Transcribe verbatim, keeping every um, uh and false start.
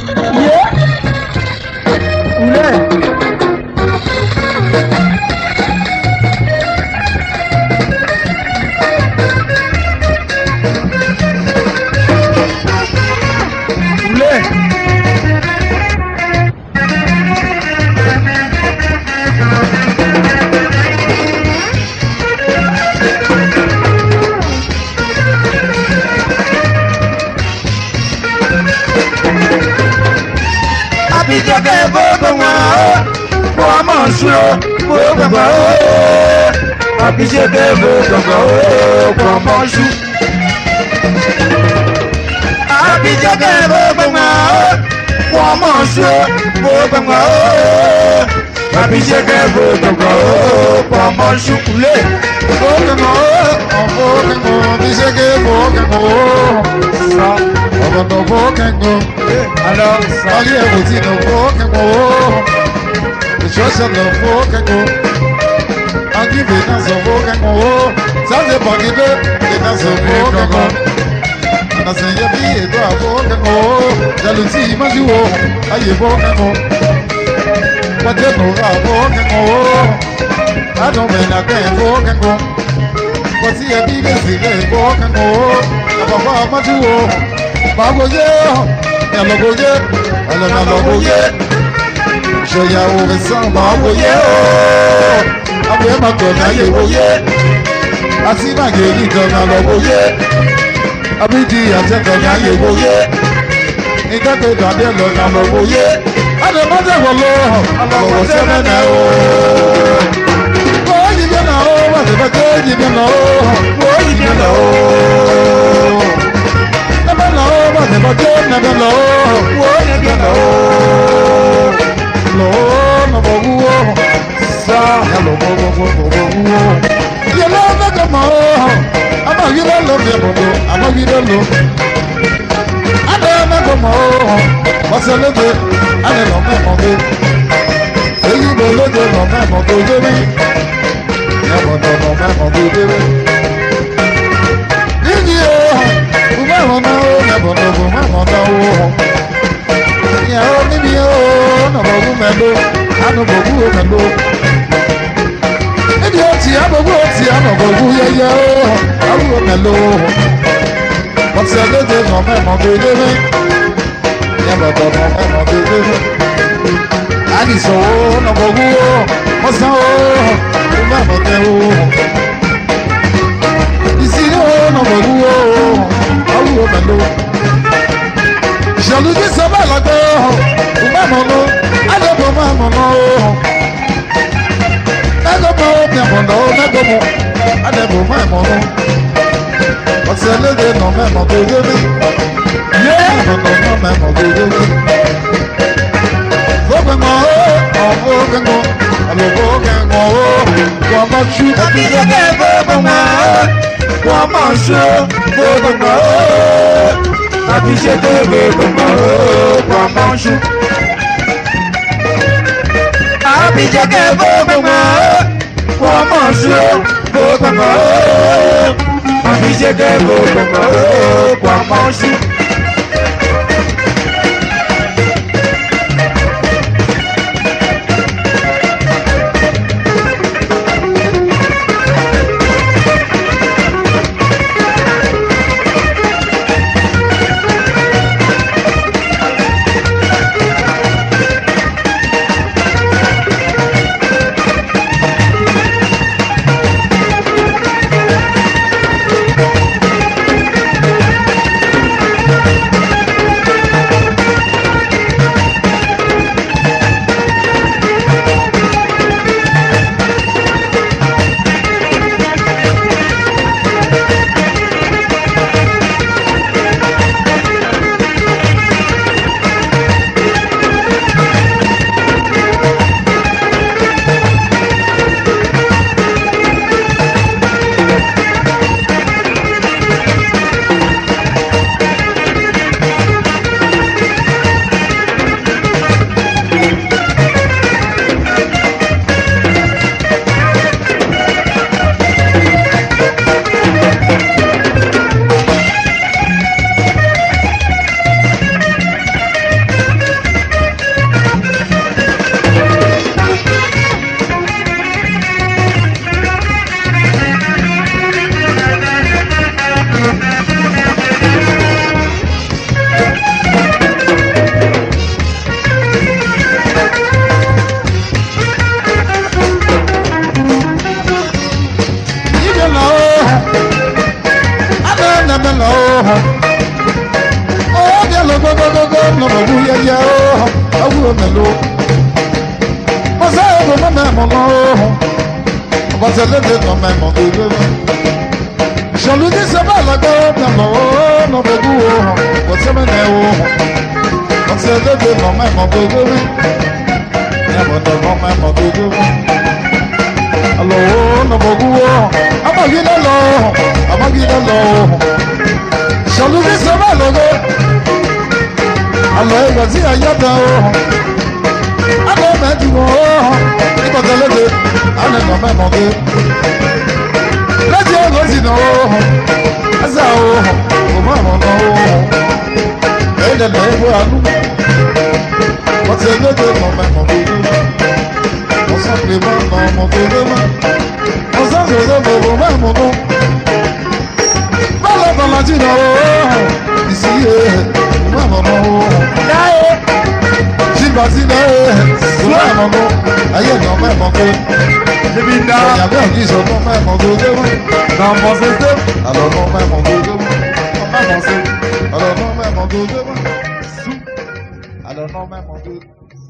Abijé que vou ganhar como ju. Abijé que vou ganhar como ju, vou ganhar. Abijé que vou ganhar como ju. Vou ganhar, vou ganhar. Abijé que vou ganhar. Ọmọ náà vou ganhar. Alors, ayé ẹ̀wọ̀n tí náà vou ganhar. Ìṣọ́ṣẹ́ náà vou ganhar. Agibe na zovo kango, saze pagide na zovo kango. Na senya bi edo avo kango, jalusi majuo ayevo kango. Wate no avo kango, ado me na kango kango. Wati ebi bezile avo kango, na baba majuo. Bago ye, ya logo ye, ala na logo ye. Shoya o besan bago ye. Abu ema kona ye woye, asima ye ni kona lo woye, abidi ate kona ye woye, ikate kade lo na lo woye, ade mate wolo, alo wose mene o. Woyi bi na o, wase bate yi bi na o, woyi bi na o. Nebe na o, wase bate nebe na o, woyi bi na o. Lo na bo wo. Hello, bo bo bo bo bo. You know me come on. I'm a you don't love you, bo. I'm a you don't love. I don't me come on. What's a little? I don't know me come on. Hey, you don't love you, no me come on, baby. Never know no me come on, baby. Did you? We never know, never know, we never know. Yeah, only me, oh, no, we never. I know, we never know. Ebi oti abogu oti abogu yeye o awu melo wọ́n ti ẹlẹ́dẹ̀ nà mẹ́mọ́ gbẹdẹ́rẹ́ yẹ́bọ̀dọ̀ nà mẹ́mọ́ gbẹdẹ́rẹ́ àdìsọ̀ o nàbọ̀gù o mọ́sán o mẹ́mọ́ tẹ o ìsìnì o nàbọ̀gù o awu melo ìṣàlùdí sábà lọ́gbẹ́ o mẹ́mọ́ lọ àdàbọ̀ mẹ́mọ́ lọ o. Negomo, negomo, negomo, adebo memo no. Ọtí ẹlẹ́dẹ̀ nà mẹ́mọ̀ gbogbo mi. Yéé nà nà mẹ́mọ̀ gbogbo mi. Gbogbo o, ọ̀gbọ́ gbẹ̀ngọ̀, àlọ́gbọ́ gbẹ̀ngọ̀ o. Wọ́n mọ̀ ṣú. Ẹbí gẹ́gẹ́ gbogbo mọ̀ o. Wọ́n mọ̀ ṣú. Gbogbo mọ̀ o. Àbí ṣe gbogbo mọ̀ o. Wọ́n mọ̀ ṣú. Àbí gẹ́gẹ́ gbogbo mọ̀ o. Wọ́n mọ̀ ṣú. Gbogbo mọ̀ o. Àbí ṣe gbogbo mọ̀ o. Wọ́n mọ̀ ṣú. Oh, dia lo go go go go no no bu ya ya oh. Awu me lo. Mo se go mo me mo no. Ba se le de no me mo go go. Jean-Louis dit ça va la go no no no bu oh. Ba se me ne oh. Ba se le de no me mo go go. Ya mo no no me mo go go. Allo no bu oh. Amagi na lo. Amagi na lo. Jean-Louis dit ça va la go. Allo e gbazi ayata oh. Alo me di wo oh. Ibo tele de. Ane no me mo go. Let's go go si no. Asa oh. O ma mo no. E de no e bo anu. What's the good no me mo go. O sa ple mo no mo go mo. O sa so so mo mo mo no. Bala bala ji no. Isi e. O ma mo no. Dai. Ji ba si no. O ma mo no. Aye no me mo go. Jibinda. Ya be ni so no me mo go. Na mo se se. Alo no me mo go. Ma mo se. Alo no me mo go. Alo no me mo go.